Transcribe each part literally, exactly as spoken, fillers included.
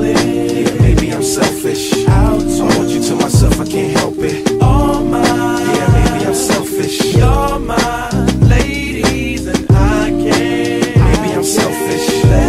calling. Yeah, maybe I'm selfish. Out, I want you to myself, I can't help it. All mine. Yeah, maybe I'm selfish. You're my ladies and I can't. Maybe I'm selfish.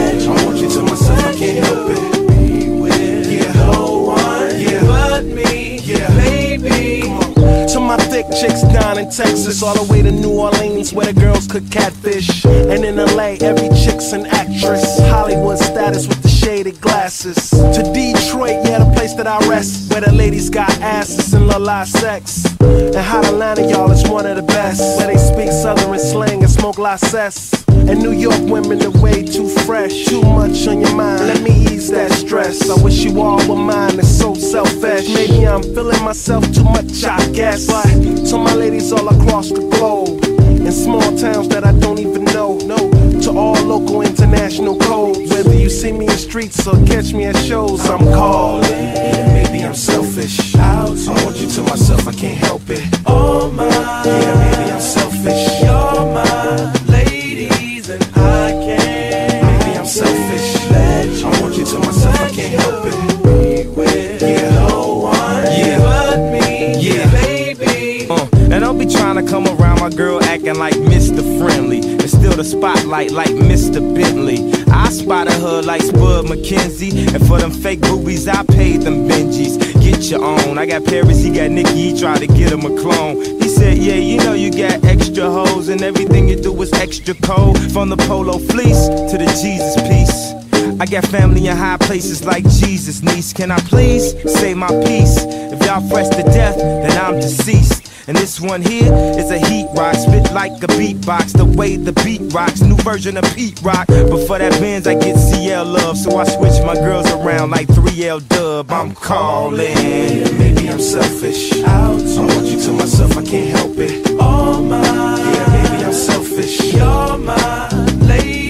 I want you to myself, I can't help it. Be with yeah. no one yeah. but me, yeah. baby. To my thick chicks down in Texas, all the way to New Orleans where the girls cook catfish. And in L A, every chick's an actress. Hollywood status with the shaded glasses. To Detroit, yeah, the place that I rest, where the ladies got asses and la-la sex. And Hot Atlanta, y'all, is one of the best, where they speak southern slang and smoke la cess. And New York women are way too fresh. Too much on your mind, let me ease that stress. I wish you all were mine, it's so selfish. Maybe I'm feeling myself too much, I guess. But to my ladies all across the globe, in small towns that I don't even know, no. To all local international codes, whether you see me in streets or catch me at shows, I'm calling. Maybe I'm selfish. Out, I want you to myself, I can't help it. All mine. Yeah, maybe I'm selfish. You're my ladies and I can't. Maybe I'm selfish. I want you to myself, I can't help it. Be with yeah. no one yeah. but me, yeah, baby. Uh, and don't be trying to come around my girl acting like Mister Friendly. It's still the spotlight like Mister Bentley. I spotted her like Spud McKenzie, and for them fake boobies I paid them Benjis. Get your own. I got Paris, he got Nicki, he tried to get him a clone. He said, yeah, you know you got extra hoes, and everything you do is extra cold. From the polo fleece to the Jesus piece. I got family in high places like Jesus, niece. Can I please say my piece? If y'all fresh to death, then I'm deceased. And this one here is a heat rock, spit like a beatbox, the way the beat rocks, new version of Pete Rock. But for that Benz I get C L love, so I switch my girls around like three L Dub. I'm calling. Maybe I'm selfish. Out, I want you to myself, I can't help it. All mine. Yeah, maybe I'm selfish. You're my lady.